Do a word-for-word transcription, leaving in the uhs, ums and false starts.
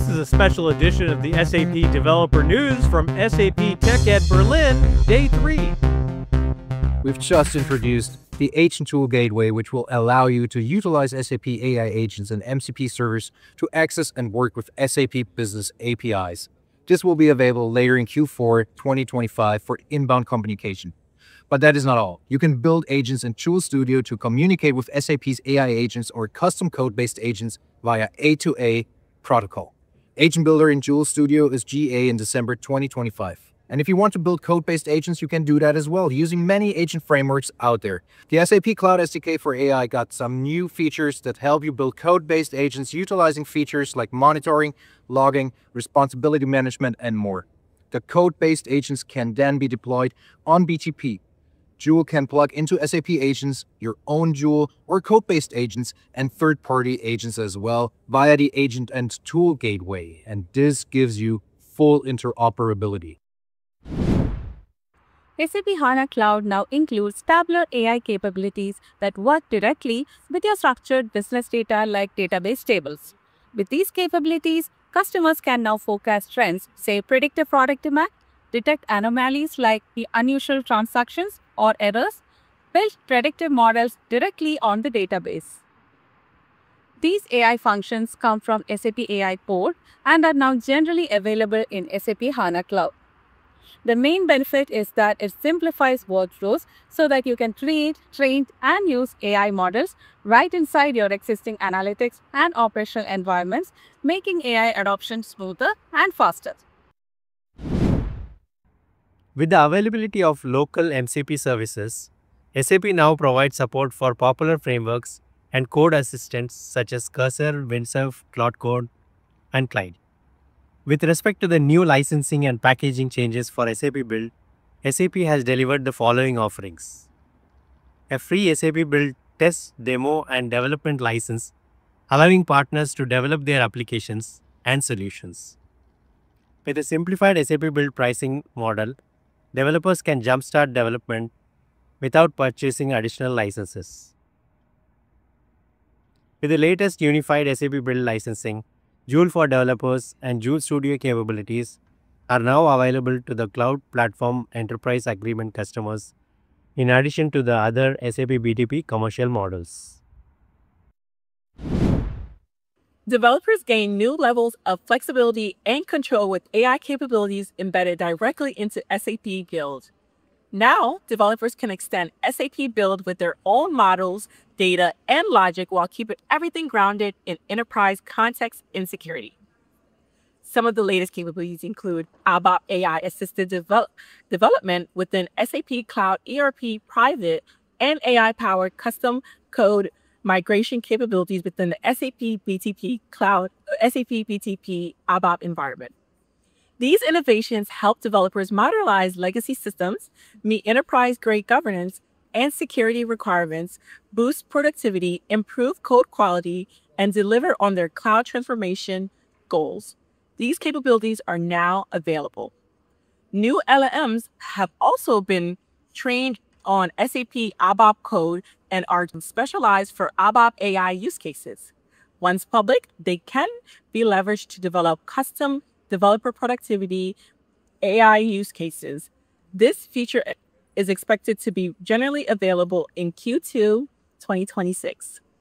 This is a special edition of the S A P Developer News from S A P TechEd Berlin, Day three. We've just introduced the Agent Tool Gateway, which will allow you to utilize S A P A I agents and M C P servers to access and work with S A P Business A P Is. This will be available later in Q four twenty twenty-five for inbound communication. But that is not all. You can build agents in Joule Studio to communicate with S A P's A I agents or custom code-based agents via A to A protocol. Agent Builder in Joule Studio is G A in December twenty twenty-five. And if you want to build code-based agents, you can do that as well, using many agent frameworks out there. The S A P Cloud S D K for A I got some new features that help you build code-based agents utilizing features like monitoring, logging, responsibility management, and more. The code-based agents can then be deployed on B T P. Joule can plug into S A P agents, your own Joule or code-based agents, and third-party agents as well via the Agent and Tool Gateway, and this gives you full interoperability. S A P HANA Cloud now includes tabular A I capabilities that work directly with your structured business data like database tables. With these capabilities, customers can now forecast trends, say predictive product demand, detect anomalies like the unusual transactions or errors, build predictive models directly on the database. These A I functions come from S A P A I Port and are now generally available in S A P HANA Cloud. The main benefit is that it simplifies workflows so that you can create, train, and use A I models right inside your existing analytics and operational environments, making A I adoption smoother and faster. With the availability of local M C P services, S A P now provides support for popular frameworks and code assistants such as Cursor, Windsurf, Cloud Code, and Clyde. With respect to the new licensing and packaging changes for S A P Build, S A P has delivered the following offerings. A free S A P Build test, demo, and development license, allowing partners to develop their applications and solutions. With a simplified S A P Build pricing model, developers can jumpstart development without purchasing additional licenses. With the latest unified S A P Build licensing, Joule for Developers and Joule Studio capabilities are now available to the Cloud Platform Enterprise Agreement customers, in addition to the other S A P B T P commercial models. Developers gain new levels of flexibility and control with A I capabilities embedded directly into S A P Build. Now, developers can extend S A P Build with their own models, data, and logic while keeping everything grounded in enterprise context and security. Some of the latest capabilities include A B A P A I-assisted develop development within S A P Cloud E R P Private and A I-powered custom code migration capabilities within the S A P B T P Cloud, S A P B T P A B A P environment. These innovations help developers modernize legacy systems, meet enterprise-grade governance and security requirements, boost productivity, improve code quality, and deliver on their cloud transformation goals. These capabilities are now available. New L L Ms have also been trained on S A P A B A P code and are specialized for A B A P A I use cases. Once public, they can be leveraged to develop custom developer productivity A I use cases. This feature is expected to be generally available in Q two twenty twenty-six.